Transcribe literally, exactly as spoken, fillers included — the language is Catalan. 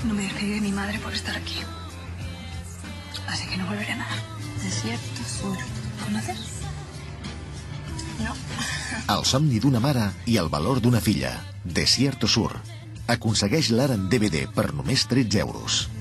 No me despedí de mi madre por estar aquí. Así que no volveré a nada. Desierto Sur. ¿Conoces? No. El somni d'una mare i el valor d'una filla. Desierto Sur. Aconsegueix l'ara en D V D per només tretze euros.